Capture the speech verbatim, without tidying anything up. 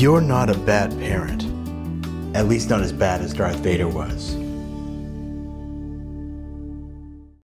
You're not a bad parent. At least not as bad as Darth Vader was.